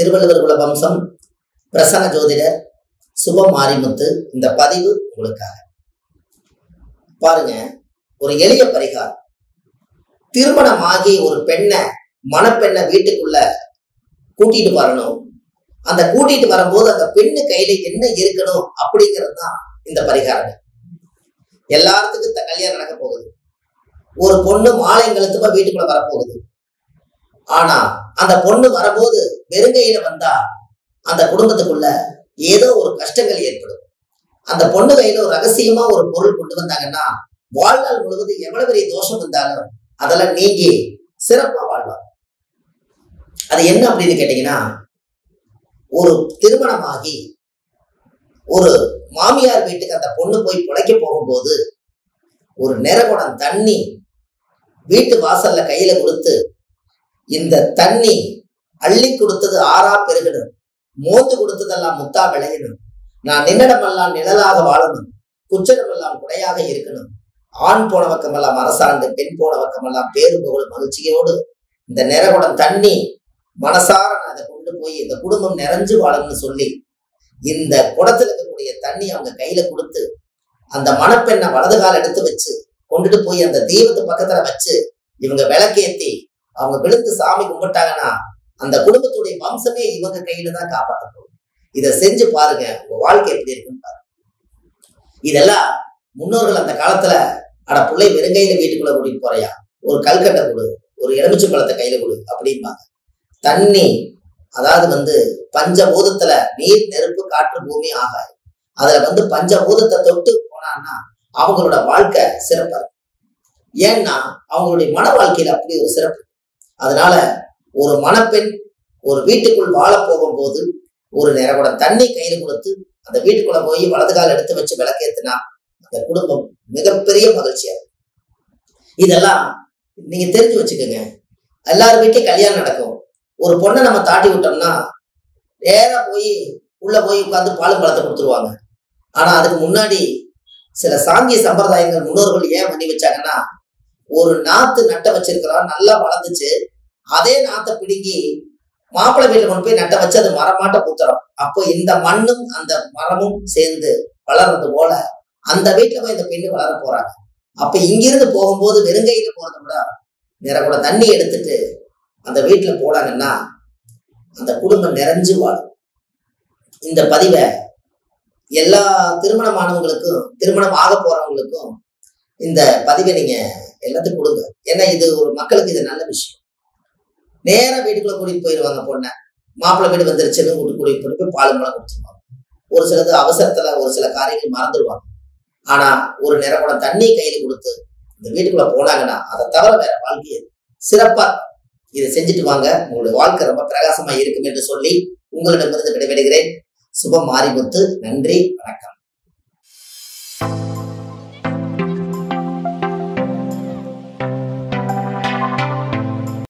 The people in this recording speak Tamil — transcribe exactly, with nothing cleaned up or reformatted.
திருவள்ளுவர் குல வம்சம் பிரசன்ன ஜோதிடர் சுப மாரிமுத்து. இந்த பதிவு உங்களுக்காக. பாருங்க, ஒரு எளிய பரிகாரம். திருமணமாகி ஒரு பெண்ணை மணப்பெண்ணை வீட்டுக்குள்ள கூட்டிட்டு வரணும். அந்த கூட்டிட்டு வரும்போது அந்த பெண்ணு கையில என்ன இருக்கணும் அப்படிங்கிறது தான் இந்த பரிகாரம். எல்லாத்துக்கும் இந்த கல்யாணம் நடக்க போகுது. ஒரு பொண்ணு மாலைங்களுக்குமா வீட்டுக்குள்ள வரப்போகுது. ஆனா அந்த பொண்ணு வரும்போது வெறுங்கையில வந்தா அந்த குடும்பத்துக்குள்ள ஏதோ ஒரு கஷ்டங்கள் ஏற்படும். அந்த பொண்ணு கையில ஒரு ரகசியமா ஒரு பொருள் கொண்டு வந்தாங்கன்னா வாழ்நாள் முழுவதும் எவ்வளவு பெரிய தோஷம் வந்தாலும் அதெல்லாம் நீங்கி சிறப்பா வாழ்வாங்க. அது என்ன அப்படின்னு கேட்டீங்கன்னா, ஒரு திருமணமாகி ஒரு மாமியார் வீட்டுக்கு அந்த பொண்ணு போய் பிழைக்க போகும்போது ஒரு நிறகுடம் தண்ணி வீட்டு வாசல்ல கையில கொடுத்து, இந்த தண்ணி அள்ளி கொடுத்தது ஆறா பெருகணும், மோந்து கொடுத்ததெல்லாம் முத்தா விளையணும், நான் நின்னிடமெல்லாம் நிழலாக வாழணும், குச்சடமெல்லாம் குடையாக இருக்கணும், ஆண் போன பக்கமெல்லாம் அரசாண்டு, பெண் போன பக்கமெல்லாம் பேரு புகழும் மகிழ்ச்சியோடு இந்த நிறகுடம் தண்ணி மனசார நான் அதை கொண்டு போய் இந்த குடும்பம் நிறைஞ்சு வாழணும்னு சொல்லி இந்த குடத்துல இருக்கக்கூடிய தண்ணி அவங்க கையில கொடுத்து அந்த மணப்பெண்ணை வலது கால எடுத்து வச்சு கொண்டுட்டு போய் அந்த தெய்வத்து பக்கத்துல வச்சு இவங்க விளக்கேத்தி அவங்க விழுந்து சாமி கும்பிட்டாங்கன்னா அந்த குடும்பத்துடைய வம்சமே இவங்க கையில தான் காப்பாற்றப்படும். இதை செஞ்சு பாருங்க, உங்க வாழ்க்கை எப்படி இருக்குன்னு பாருங்க. இதெல்லாம் முன்னோர்கள் அந்த காலத்துல அட பிள்ளை வெறுங்கையில வீட்டுக்குள்ள கூட்டிட்டு போறையா, ஒரு கல்கட்டை கொடு, ஒரு எலுமிச்சை பழத்தை கையில கொடு அப்படிம்பாங்க. தண்ணி அதாவது வந்து பஞ்சபூதத்துல நீர் நெருப்பு காற்று பூமி ஆகாது. அதுல வந்து பஞ்சபூதத்தை தொட்டு போனான்னா அவங்களோட வாழ்க்கை சிறப்பா இருக்கும். ஏன்னா அவங்களுடைய மன வாழ்க்கையில அப்படி ஒரு சிறப்பு. அதனால ஒரு மணப்பெண் ஒரு வீட்டுக்குள் வாழ போகும்போது ஒரு நிறகுடம் தண்ணி கையில கொடுத்து அந்த வீட்டுக்குள்ள போய் வலது கால் எடுத்து வச்சு விளக்கேத்துனா அந்த குடும்பம் மிகப்பெரிய மகிழ்ச்சியா இருக்கும். இதெல்லாம் நீங்க தெரிஞ்சு வச்சுக்கோங்க. எல்லாரும் வீட்டையும் கல்யாணம் நடக்கும். ஒரு பொண்ணை நம்ம தாட்டி விட்டோம்னா நேரா போய் உள்ள போய் உட்காந்து பாலும் பழத்தை கொடுத்துருவாங்க. ஆனா அதுக்கு முன்னாடி சில சாங்கிய சம்பிரதாயங்கள் முன்னோர்கள் ஏன் பண்ணி வச்சாங்கன்னா, ஒரு நாத்து நட்ட வச்சிருக்கிறோம், நல்லா வளர்ந்துச்சு, அதே நாத்தை பிடுங்கி மாப்பிள்ளை வீட்டுல கொண்டு போய் நட்ட வச்சு அது மரமாட்ட பூத்துறோம். அப்போ இந்த மண்ணும் அந்த மரமும் சேர்ந்து வளர்றது போல அந்த வீட்டுல போய் இந்த பெண்ணு வளர போறாங்க. அப்ப இங்கிருந்து போகும்போது வெறுங்கையில போறதை விட நிறகுட தண்ணி எடுத்துட்டு அந்த வீட்டுல போனாங்கன்னா அந்த குடும்பம் நிறைஞ்சு வாழும். இந்த பதிவை எல்லா திருமணமானவங்களுக்கும் திருமணம் ஆக போறவங்களுக்கும் இந்த பதிவை நீங்க எல்லாத்துக்கும் கொடுங்க. ஏன்னா இது ஒரு மக்களுக்கு இது நல்ல விஷயம். நேரா வீட்டுக்குள்ள கூட்டிட்டு போயிடுவாங்க பொண்ணை. மாப்பிள்ளை வீடு வந்துருச்சுன்னு கூட்டு கூட்டிட்டு போய் போய் பாலும் பழம் கொடுத்துருவாங்க. ஒரு சிலது அவசரத்துல ஒரு சில காரியங்கள் மறந்துடுவாங்க. ஆனா ஒரு நிறகுடம் தண்ணி கையில கொடுத்து இந்த வீட்டுக்குள்ள போனாங்கன்னா அதை தவிர வேற வாழ்க்கையை சிறப்பா இதை செஞ்சுட்டு வாங்க. உங்களுடைய வாழ்க்கை ரொம்ப பிரகாசமா இருக்கும் என்று சொல்லி உங்களிடமிருந்து விடைபெறுகிறேன். சுப மாரிமுத்து. நன்றி, வணக்கம்.